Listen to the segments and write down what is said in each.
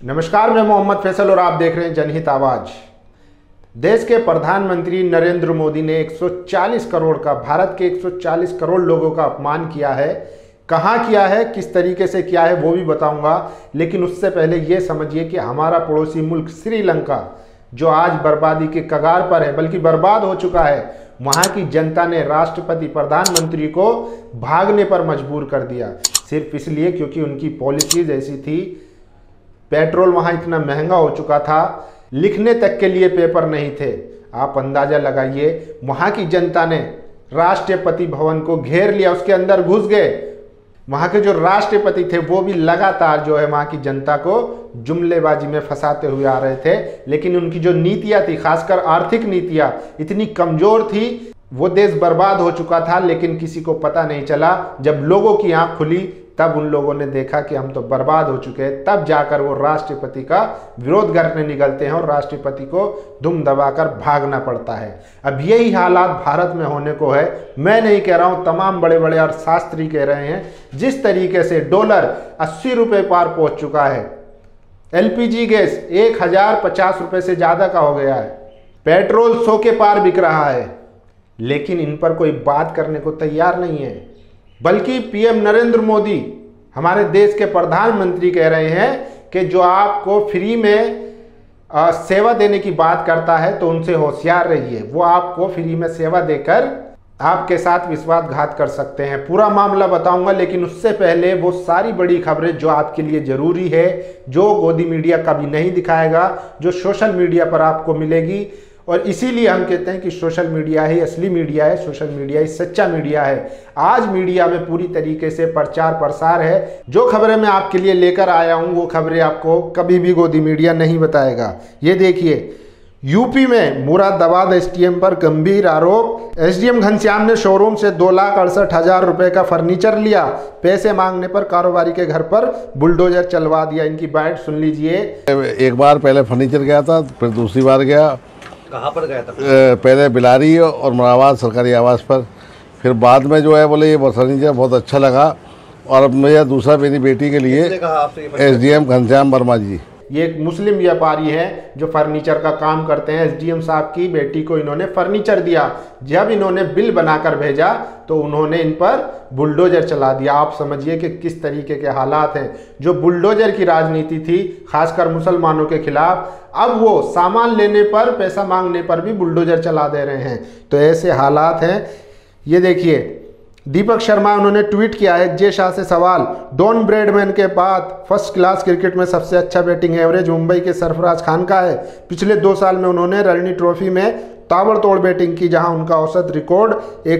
नमस्कार, मैं मोहम्मद फैसल और आप देख रहे हैं जनहित आवाज। देश के प्रधानमंत्री नरेंद्र मोदी ने 140 करोड़ का, भारत के 140 करोड़ लोगों का अपमान किया है। कहाँ किया है, किस तरीके से किया है वो भी बताऊंगा, लेकिन उससे पहले ये समझिए कि हमारा पड़ोसी मुल्क श्रीलंका जो आज बर्बादी के कगार पर है, बल्कि बर्बाद हो चुका है, वहाँ की जनता ने राष्ट्रपति प्रधानमंत्री को भागने पर मजबूर कर दिया, सिर्फ इसलिए क्योंकि उनकी पॉलिसीज ऐसी थी। पेट्रोल वहाँ इतना महंगा हो चुका था, लिखने तक के लिए पेपर नहीं थे। आप अंदाजा लगाइए, वहाँ की जनता ने राष्ट्रपति भवन को घेर लिया, उसके अंदर घुस गए। वहाँ के जो राष्ट्रपति थे वो भी लगातार जो है वहाँ की जनता को जुमलेबाजी में फंसाते हुए आ रहे थे, लेकिन उनकी जो नीतियाँ थी, खासकर आर्थिक नीतियाँ इतनी कमज़ोर थी, वो देश बर्बाद हो चुका था। लेकिन किसी को पता नहीं चला। जब लोगों की आँख खुली तब उन लोगों ने देखा कि हम तो बर्बाद हो चुके हैं, तब जाकर वो राष्ट्रपति का विरोध करने निकलते हैं और राष्ट्रपति को दुम दबाकर भागना पड़ता है। अब यही हालात भारत में होने को है। मैं नहीं कह रहा हूँ, तमाम बड़े बड़े अर्थशास्त्री कह रहे हैं। जिस तरीके से डॉलर 80 रुपये पार पहुँच चुका है, LPG गैस 1050 रुपये से ज़्यादा का हो गया है, पेट्रोल 100 के पार बिक रहा है, लेकिन इन पर कोई बात करने को तैयार नहीं है। बल्कि PM नरेंद्र मोदी, हमारे देश के प्रधानमंत्री, कह रहे हैं कि जो आपको फ्री में सेवा देने की बात करता है तो उनसे होशियार रहिए। वो आपको फ्री में सेवा देकर आपके साथ विश्वासघात कर सकते हैं। पूरा मामला बताऊंगा, लेकिन उससे पहले वो सारी बड़ी खबरें जो आपके लिए ज़रूरी है, जो गोदी मीडिया कभी नहीं दिखाएगा, जो सोशल मीडिया पर आपको मिलेगी। और इसीलिए हम कहते हैं कि सोशल मीडिया ही असली मीडिया है, सोशल मीडिया ही सच्चा मीडिया है। आज मीडिया में पूरी तरीके से प्रचार प्रसार है। जो खबरें मैं आपके लिए लेकर आया हूं वो खबरें आपको कभी भी गोदी मीडिया नहीं बताएगा। ये देखिए, यूपी में मुरादाबाद SDM पर गंभीर आरोप। SDM घनश्याम ने शोरूम से 2,68,000 रुपए का फर्नीचर लिया, पैसे मांगने पर कारोबारी के घर पर बुलडोजर चलवा दिया। इनकी बाइट सुन लीजिए। एक बार पहले फर्नीचर गया था, फिर दूसरी बार गया। कहाँ पर गया था? पहले बिलारी और मुरादाबाद सरकारी आवास पर, फिर बाद में जो है बोले ये फर्नीचर बहुत अच्छा लगा। और अब मेरा दूसरा मेरी बेटी के लिए SDM घनश्याम वर्मा जी, ये एक मुस्लिम व्यापारी हैं जो फर्नीचर का काम करते हैं। SDM साहब की बेटी को इन्होंने फर्नीचर दिया। जब इन्होंने बिल बनाकर भेजा तो उन्होंने इन पर बुलडोजर चला दिया। आप समझिए कि किस तरीके के हालात हैं। जो बुलडोजर की राजनीति थी, खासकर मुसलमानों के खिलाफ, अब वो सामान लेने पर, पैसा मांगने पर भी बुलडोजर चला दे रहे हैं। तो ऐसे हालात हैं। ये देखिए, दीपक शर्मा, उन्होंने ट्वीट किया है। जे शाह से सवाल, डॉन ब्रैडमैन के बाद फर्स्ट क्लास क्रिकेट में सबसे अच्छा बैटिंग एवरेज मुंबई के सरफराज खान का है। पिछले 2 साल में उन्होंने रणजी ट्रॉफी में ताबड़तोड़ बैटिंग की, जहां उनका औसत रिकॉर्ड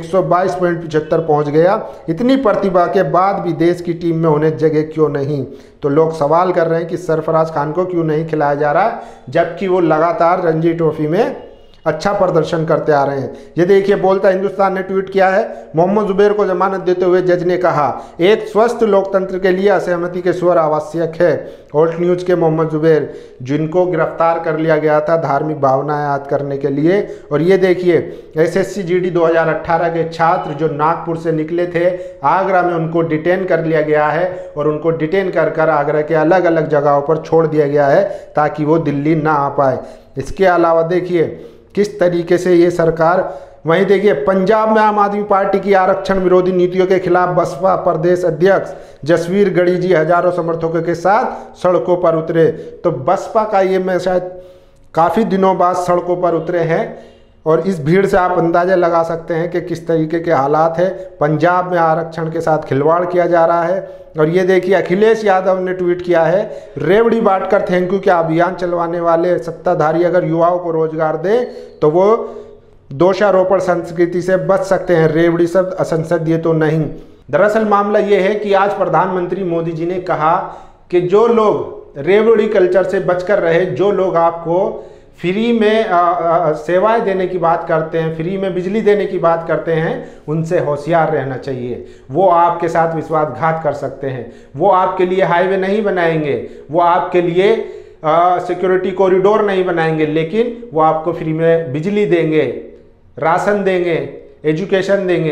122.75 पहुंच गया। इतनी प्रतिभा के बाद भी देश की टीम में उन्हें जगह क्यों नहीं? तो लोग सवाल कर रहे हैं कि सरफराज खान को क्यों नहीं खिलाया जा रहा, जबकि वो लगातार रणजी ट्रॉफी में अच्छा प्रदर्शन करते आ रहे हैं। ये देखिए, बोलता हिंदुस्तान ने ट्वीट किया है। मोहम्मद जुबैर को जमानत देते हुए जज ने कहा, एक स्वस्थ लोकतंत्र के लिए असहमति के स्वर आवश्यक है। ऑल्ट न्यूज के मोहम्मद जुबैर, जिनको गिरफ्तार कर लिया गया था धार्मिक भावनाएं याद करने के लिए। और ये देखिए, SSC GD 2018 के छात्र जो नागपुर से निकले थे, आगरा में उनको डिटेन कर लिया गया है और उनको डिटेन कर आगरा के अलग अलग जगहों पर छोड़ दिया गया है ताकि वो दिल्ली ना आ पाए। इसके अलावा देखिए किस तरीके से ये सरकार, वहीं देखिए पंजाब में आम आदमी पार्टी की आरक्षण विरोधी नीतियों के खिलाफ बसपा प्रदेश अध्यक्ष जसवीर गढ़ी जी हजारों समर्थकों के साथ सड़कों पर उतरे। तो बसपा का ये, मैं शायद काफ़ी दिनों बाद सड़कों पर उतरे हैं और इस भीड़ से आप अंदाज़ा लगा सकते हैं कि किस तरीके के हालात है। पंजाब में आरक्षण के साथ खिलवाड़ किया जा रहा है। और ये देखिए, अखिलेश यादव ने ट्वीट किया है, रेवड़ी बांटकर थैंक यू क्या अभियान चलवाने वाले सत्ताधारी अगर युवाओं को रोजगार दें तो वो दोषारोपण संस्कृति से बच सकते हैं। रेवड़ी शब्द असंसदीय तो नहीं। दरअसल मामला ये है कि आज प्रधानमंत्री मोदी जी ने कहा कि जो लोग रेवड़ी कल्चर से बचकर रहे, जो लोग आपको फ्री में सेवाएं देने की बात करते हैं, फ्री में बिजली देने की बात करते हैं, उनसे होशियार रहना चाहिए। वो आपके साथ विश्वासघात कर सकते हैं। वो आपके लिए हाईवे नहीं बनाएंगे, वो आपके लिए सिक्योरिटी कॉरिडोर नहीं बनाएंगे, लेकिन वो आपको फ्री में बिजली देंगे, राशन देंगे, एजुकेशन देंगे।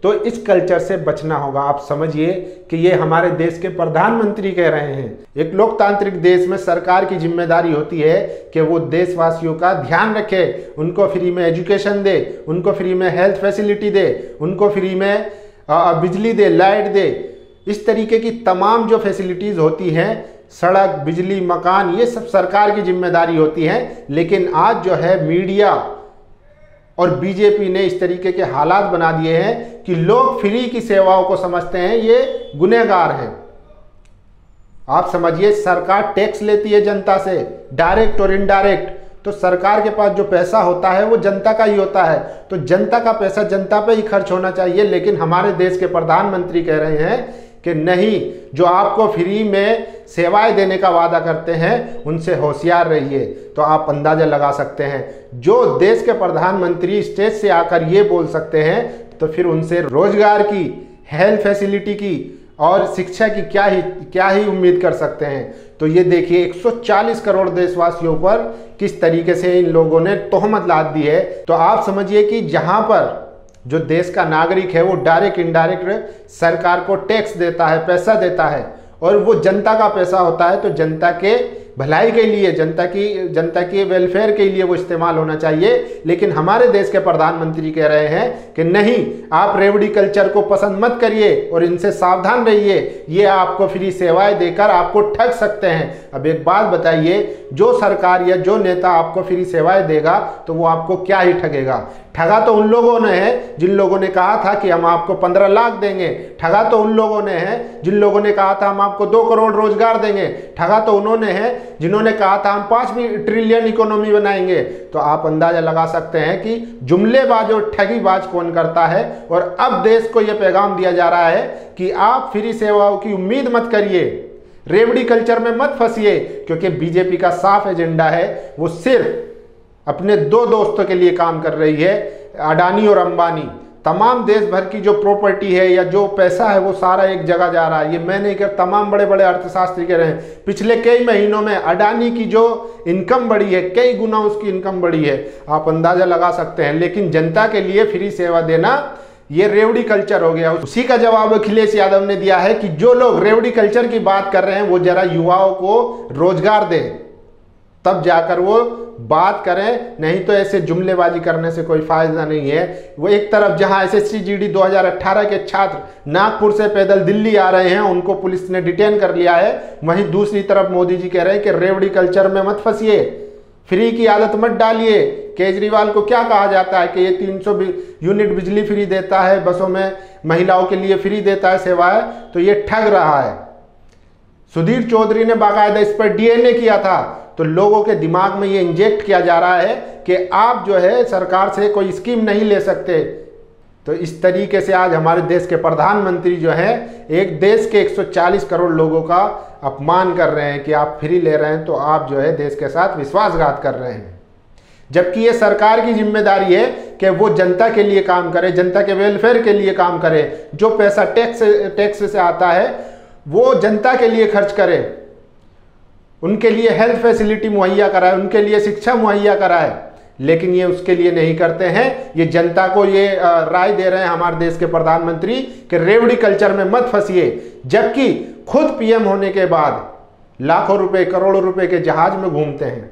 तो इस कल्चर से बचना होगा। आप समझिए कि ये हमारे देश के प्रधानमंत्री कह रहे हैं। एक लोकतांत्रिक देश में सरकार की जिम्मेदारी होती है कि वो देशवासियों का ध्यान रखे, उनको फ्री में एजुकेशन दे, उनको फ्री में हेल्थ फैसिलिटी दे, उनको फ्री में बिजली दे, लाइट दे। इस तरीके की तमाम जो फैसिलिटीज़ होती हैं, सड़क, बिजली, मकान, ये सब सरकार की जिम्मेदारी होती है। लेकिन आज जो है मीडिया और बीजेपी ने इस तरीके के हालात बना दिए हैं कि लोग फ्री की सेवाओं को समझते हैं ये गुनहगार हैं। आप समझिए, सरकार टैक्स लेती है जनता से, डायरेक्ट और इनडायरेक्ट। तो सरकार के पास जो पैसा होता है वो जनता का ही होता है, तो जनता का पैसा जनता पे ही खर्च होना चाहिए। लेकिन हमारे देश के प्रधानमंत्री कह रहे हैं कि नहीं, जो आपको फ्री में सेवाएं देने का वादा करते हैं उनसे होशियार रहिए। तो आप अंदाजा लगा सकते हैं, जो देश के प्रधानमंत्री स्टेज से आकर ये बोल सकते हैं, तो फिर उनसे रोजगार की, हेल्थ फैसिलिटी की और शिक्षा की क्या ही उम्मीद कर सकते हैं। तो ये देखिए 140 करोड़ देशवासियों पर किस तरीके से इन लोगों ने तोहमत लाद दी है। तो आप समझिए कि जहां पर जो देश का नागरिक है वो डायरेक्ट इनडायरेक्ट सरकार को टैक्स देता है, पैसा देता है, और वो जनता का पैसा होता है, तो जनता के भलाई के लिए, जनता की वेलफेयर के लिए वो इस्तेमाल होना चाहिए। लेकिन हमारे देश के प्रधानमंत्री कह रहे हैं कि नहीं, आप रेवड़ी कल्चर को पसंद मत करिए और इनसे सावधान रहिए, ये आपको फ्री सेवाएं देकर आपको ठग सकते हैं। अब एक बात बताइए, जो सरकार या जो नेता आपको फ्री सेवाएं देगा तो वो आपको क्या ही ठगेगा। ठगा तो उन लोगों ने है जिन लोगों ने कहा था कि हम आपको 15 लाख देंगे। ठगा तो उन लोगों ने है जिन लोगों ने कहा था हम आपको 2 करोड़ रोजगार देंगे। ठगा तो उन्होंने है जिन्होंने कहा था हम 5 ट्रिलियन इकोनॉमी बनाएंगे। तो आप अंदाजा लगा सकते हैं कि जुमलेबाज और ठगीबाज कौन करता है। और अब देश को यह पैगाम दिया जा रहा है कि आप फ्री सेवाओं की उम्मीद मत करिए, रेवड़ी कल्चर में मत फंसिए, क्योंकि बीजेपी का साफ एजेंडा है, वो सिर्फ अपने 2 दोस्तों के लिए काम कर रही है, अडानी और अंबानी। तमाम देश भर की जो प्रॉपर्टी है या जो पैसा है वो सारा एक जगह जा रहा है। ये मैं नहीं कर, तमाम बड़े बड़े अर्थशास्त्री कह रहे हैं। पिछले कई महीनों में अडानी की जो इनकम बढ़ी है, कई गुना उसकी इनकम बढ़ी है, आप अंदाजा लगा सकते हैं। लेकिन जनता के लिए फ्री सेवा देना ये रेवड़ी कल्चर हो गया। उसी का जवाब अखिलेश यादव ने दिया है कि जो लोग रेवड़ी कल्चर की बात कर रहे हैं वो जरा युवाओं को रोजगार दें, तब जाकर वो बात करें, नहीं तो ऐसे जुमलेबाजी करने से कोई फायदा नहीं है। वो एक तरफ जहां एसएससी जीडी 2018 के छात्र नागपुर से पैदल दिल्ली आ रहे हैं, उनको पुलिस ने डिटेन कर लिया है, वहीं दूसरी तरफ मोदी जी कह रहे हैं कि रेवड़ी कल्चर में मत फंसिए, फ्री की आदत मत डालिए। केजरीवाल को क्या कहा जाता है कि ये 300 यूनिट बिजली फ्री देता है, बसों में महिलाओं के लिए फ्री देता है सेवाएं, तो ये ठग रहा है। सुधीर चौधरी ने बाकायदा इस पर डीएनए किया था। तो लोगों के दिमाग में ये इंजेक्ट किया जा रहा है कि आप जो है सरकार से कोई स्कीम नहीं ले सकते। तो इस तरीके से आज हमारे देश के प्रधानमंत्री जो है एक देश के 140 करोड़ लोगों का अपमान कर रहे हैं कि आप फ्री ले रहे हैं, तो आप जो है देश के साथ विश्वासघात कर रहे हैं। जबकि ये सरकार की जिम्मेदारी है कि वो जनता के लिए काम करे, जनता के वेलफेयर के लिए काम करे। जो पैसा टैक्स से आता है वो जनता के लिए खर्च करे, उनके लिए हेल्थ फैसिलिटी मुहैया कराए, उनके लिए शिक्षा मुहैया कराए। लेकिन ये उसके लिए नहीं करते हैं। ये जनता को ये राय दे रहे हैं हमारे देश के प्रधानमंत्री कि रेवड़ी कल्चर में मत फंसिए, जबकि खुद पीएम होने के बाद लाखों रुपए, करोड़ों रुपए के जहाज में घूमते हैं,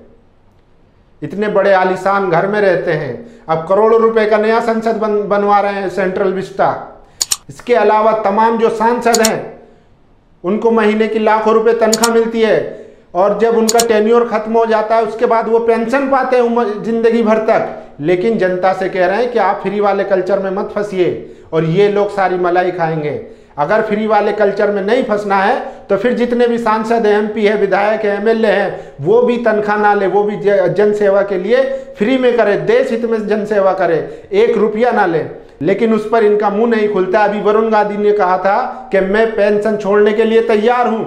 इतने बड़े आलीशान घर में रहते हैं। अब करोड़ों रुपए का नया संसद बनवा रहे हैं, सेंट्रल विस्टा। इसके अलावा तमाम जो सांसद हैं उनको महीने की लाखों रुपए तनख्वाह मिलती है, और जब उनका टेन्योर खत्म हो जाता है उसके बाद वो पेंशन पाते हैं जिंदगी भर तक। लेकिन जनता से कह रहे हैं कि आप फ्री वाले कल्चर में मत फंसिए, और ये लोग सारी मलाई खाएंगे। अगर फ्री वाले कल्चर में नहीं फंसना है तो फिर जितने भी सांसद हैं, एमपी है, विधायक है, एमएलए हैं, वो भी तनख्वाह ना ले, वो भी जन सेवा के लिए फ्री में करे, देश हित में जन सेवा करे, 1 रुपया ना ले। लेकिन उस पर इनका मुंह नहीं खुलता। अभी वरुण गांधी ने कहा था कि मैं पेंशन छोड़ने के लिए तैयार हूं,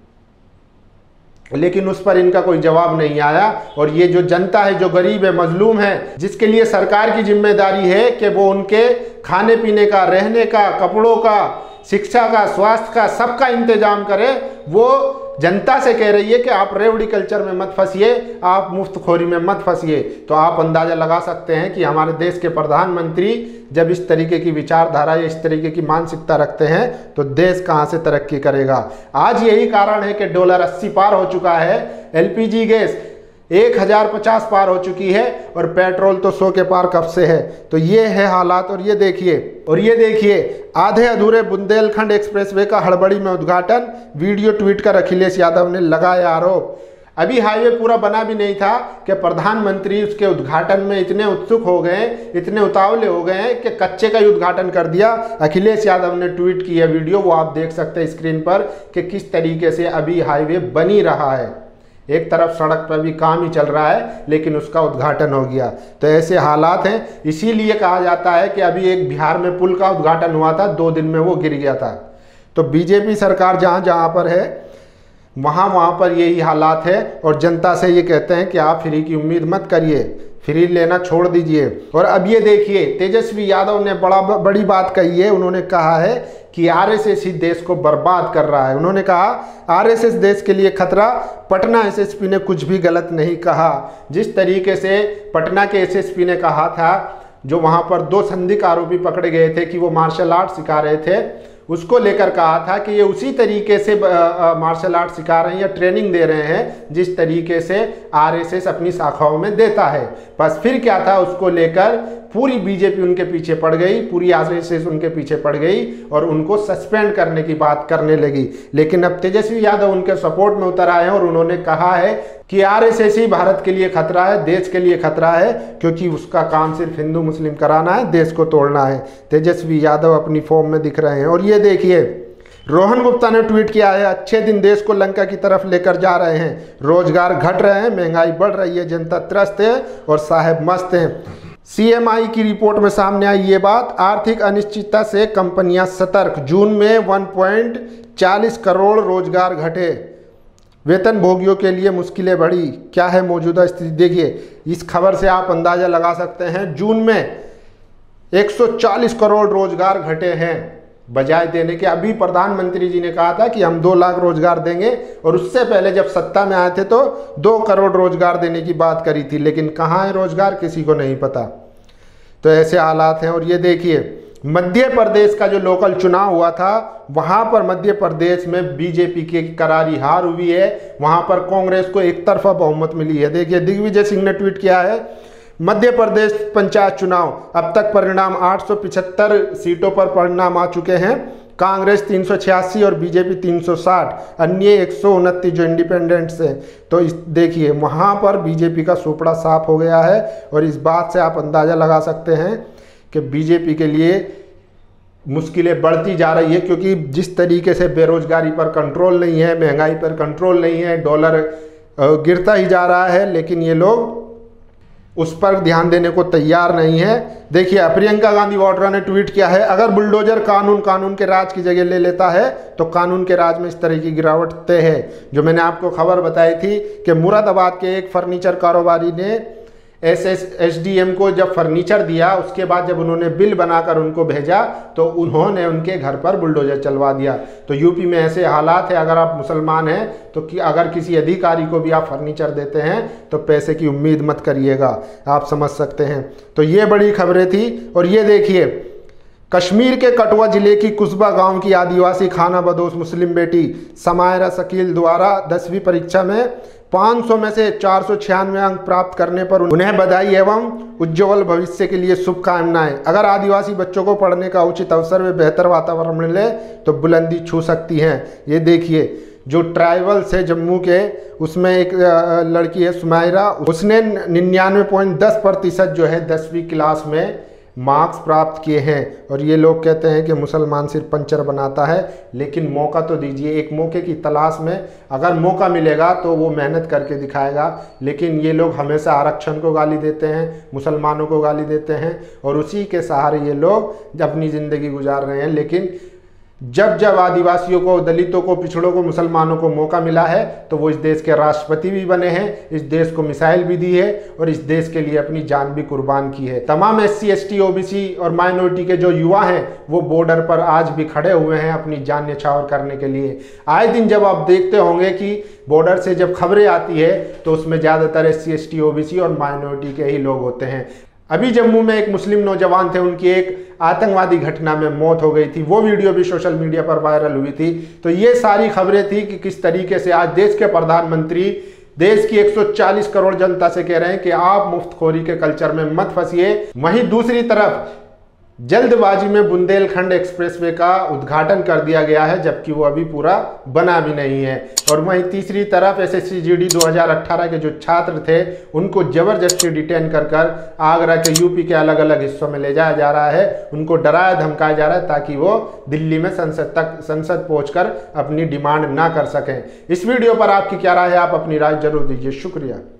लेकिन उस पर इनका कोई जवाब नहीं आया। और ये जो जनता है, जो गरीब है, मजलूम है, जिसके लिए सरकार की जिम्मेदारी है कि वो उनके खाने पीने का, रहने का, कपड़ों का, शिक्षा का, स्वास्थ्य का, सबका इंतजाम करे, वो जनता से कह रही है कि आप रेवड़ी कल्चर में मत फंसिए, आप मुफ्तखोरी में मत फंसिए। तो आप अंदाजा लगा सकते हैं कि हमारे देश के प्रधानमंत्री जब इस तरीके की विचारधारा या इस तरीके की मानसिकता रखते हैं तो देश कहां से तरक्की करेगा। आज यही कारण है कि डॉलर 80 पार हो चुका है, एलपीजी गैस 1050 पार हो चुकी है और पेट्रोल तो 100 के पार कब से है। तो ये है हालात। और ये देखिए आधे अधूरे बुंदेलखंड एक्सप्रेसवे का हड़बड़ी में उद्घाटन, वीडियो ट्वीट कर अखिलेश यादव ने लगाया आरोप। अभी हाईवे पूरा बना भी नहीं था कि प्रधानमंत्री उसके उद्घाटन में इतने उत्सुक हो गए, इतने उतावले हो गए हैं कि कच्चे का ही उद्घाटन कर दिया। अखिलेश यादव ने ट्वीट किया वीडियो, वो आप देख सकते हैं स्क्रीन पर कि किस तरीके से अभी हाईवे बन ही रहा है। एक तरफ सड़क पर भी काम ही चल रहा है लेकिन उसका उद्घाटन हो गया। तो ऐसे हालात हैं, इसीलिए कहा जाता है कि अभी एक बिहार में पुल का उद्घाटन हुआ था, 2 दिन में वो गिर गया था। तो बीजेपी सरकार जहाँ पर है वहाँ पर यही हालात है। और जनता से ये कहते हैं कि आप फ्री की उम्मीद मत करिए, फ्री लेना छोड़ दीजिए। और अब ये देखिए तेजस्वी यादव ने बड़ी बात कही है। उन्होंने कहा है कि आरएसएस ही देश को बर्बाद कर रहा है। उन्होंने कहा आरएसएस देश के लिए खतरा, पटना एसएसपी ने कुछ भी गलत नहीं कहा। जिस तरीके से पटना के एसएसपी ने कहा था, जो वहाँ पर 2 संदिग्ध आरोपी पकड़े गए थे कि वो मार्शल आर्ट सिखा रहे थे, उसको लेकर कहा था कि ये उसी तरीके से मार्शल आर्ट सिखा रहे हैं या ट्रेनिंग दे रहे हैं जिस तरीके से आरएसएस अपनी शाखाओं में देता है। बस फिर क्या था, उसको लेकर पूरी बीजेपी उनके पीछे पड़ गई, पूरी आरएसएस उनके पीछे पड़ गई और उनको सस्पेंड करने की बात करने लगी। लेकिन अब तेजस्वी यादव उनके सपोर्ट में उतर आए हैं और उन्होंने कहा है कि आरएसएस ही भारत के लिए खतरा है, देश के लिए खतरा है, क्योंकि उसका काम सिर्फ हिंदू मुस्लिम कराना है, देश को तोड़ना है। तेजस्वी यादव अपनी फॉर्म में दिख रहे हैं। और ये देखिए रोहन गुप्ता ने ट्वीट किया है, अच्छे दिन देश को लंका की तरफ लेकर जा रहे हैं, रोजगार घट रहे हैं, महंगाई बढ़ रही है, जनता त्रस्त है और साहब मस्त हैं। सीएमआई की रिपोर्ट में सामने आई ये बात, आर्थिक अनिश्चितता से कंपनियां सतर्क, जून में 1.40 करोड़ रोजगार घटे, वेतन भोगियों के लिए मुश्किलें बढ़ी। क्या है मौजूदा स्थिति, देखिए इस खबर से आप अंदाजा लगा सकते हैं। जून में 140 करोड़ रोजगार घटे हैं बजाय देने के। अभी प्रधानमंत्री जी ने कहा था कि हम 2 लाख रोजगार देंगे और उससे पहले जब सत्ता में आए थे तो 2 करोड़ रोजगार देने की बात करी थी, लेकिन कहाँ है रोजगार किसी को नहीं पता। तो ऐसे हालात हैं। और ये देखिए मध्य प्रदेश का जो लोकल चुनाव हुआ था, वहां पर मध्य प्रदेश में बीजेपी की करारी हार हुई है, वहां पर कांग्रेस को एक तरफा बहुमत मिली है। देखिए दिग्विजय सिंह ने ट्वीट किया है, मध्य प्रदेश पंचायत चुनाव अब तक परिणाम 875 सीटों पर परिणाम आ चुके हैं, कांग्रेस 386 और बीजेपी 360, अन्य 129 जो इंडिपेंडेंट्स हैं। तो देखिए वहाँ पर बीजेपी का सुपड़ा साफ हो गया है। और इस बात से आप अंदाज़ा लगा सकते हैं कि बीजेपी के लिए मुश्किलें बढ़ती जा रही है, क्योंकि जिस तरीके से बेरोजगारी पर कंट्रोल नहीं है, महंगाई पर कंट्रोल नहीं है, डॉलर गिरता ही जा रहा है, लेकिन ये लोग उस पर ध्यान देने को तैयार नहीं है। देखिए प्रियंका गांधी वाड्रा ने ट्वीट किया है, अगर बुलडोजर कानून के राज की जगह ले लेता है तो कानून के राज में इस तरह की गिरावट तय है। जो मैंने आपको खबर बताई थी कि मुरादाबाद के एक फर्नीचर कारोबारी ने एसडीएम को जब फर्नीचर दिया, उसके बाद जब उन्होंने बिल बनाकर उनको भेजा तो उन्होंने उनके घर पर बुलडोजर चलवा दिया। तो यूपी में ऐसे हालात है। अगर आप मुसलमान हैं तो अगर किसी अधिकारी को भी आप फर्नीचर देते हैं तो पैसे की उम्मीद मत करिएगा, आप समझ सकते हैं। तो ये बड़ी खबरें थी। और ये देखिए कश्मीर के कठुआ जिले की कुस्बा गांव की आदिवासी खाना बदोश मुस्लिम बेटी समायरा शकील द्वारा 10वीं परीक्षा में 500 में से 496 अंक प्राप्त करने पर उन्हें बधाई एवं उज्ज्वल भविष्य के लिए शुभकामनाएं। अगर आदिवासी बच्चों को पढ़ने का उचित अवसर व बेहतर वातावरण मिले तो बुलंदी छू सकती हैं। ये देखिए जो ट्राइबल से जम्मू के, उसमें एक लड़की है सुमायरा, उसने 99.10% जो है 10वीं क्लास में मार्क्स प्राप्त किए हैं। और ये लोग कहते हैं कि मुसलमान सिर्फ पंचर बनाता है, लेकिन मौका तो दीजिए। एक मौके की तलाश में अगर मौका मिलेगा तो वो मेहनत करके दिखाएगा। लेकिन ये लोग हमेशा आरक्षण को गाली देते हैं, मुसलमानों को गाली देते हैं और उसी के सहारे ये लोग अपनी ज़िंदगी गुजार रहे हैं। लेकिन जब जब आदिवासियों को, दलितों को, पिछड़ों को, मुसलमानों को मौका मिला है तो वो इस देश के राष्ट्रपति भी बने हैं, इस देश को मिसाइल भी दी है और इस देश के लिए अपनी जान भी कुर्बान की है। तमाम SC, ST, OBC और माइनॉरिटी के जो युवा हैं वो बॉर्डर पर आज भी खड़े हुए हैं अपनी जान न्यौछावर करने के लिए। आए दिन जब आप देखते होंगे कि बॉर्डर से जब खबरें आती है तो उसमें ज़्यादातर SC, ST, OBC और माइनॉरिटी के ही लोग होते हैं। अभी जम्मू में एक मुस्लिम नौजवान थे, उनकी एक आतंकवादी घटना में मौत हो गई थी, वो वीडियो भी सोशल मीडिया पर वायरल हुई थी। तो ये सारी खबरें थी कि किस तरीके से आज देश के प्रधानमंत्री देश की 140 करोड़ जनता से कह रहे हैं कि आप मुफ्तखोरी के कल्चर में मत फंसिए। वहीं दूसरी तरफ जल्दबाजी में बुंदेलखंड एक्सप्रेसवे का उद्घाटन कर दिया गया है, जबकि वो अभी पूरा बना भी नहीं है। और वहीं तीसरी तरफ SSC GD 2018 के जो छात्र थे उनको जबरदस्ती डिटेन कर आगरा के UP के अलग अलग हिस्सों में ले जाया जा रहा है, उनको डराया धमकाया जा रहा है ताकि वो दिल्ली में संसद पहुंचकर अपनी डिमांड ना कर सकें। इस वीडियो पर आपकी क्या राय है? आप अपनी राय जरूर दीजिए। शुक्रिया।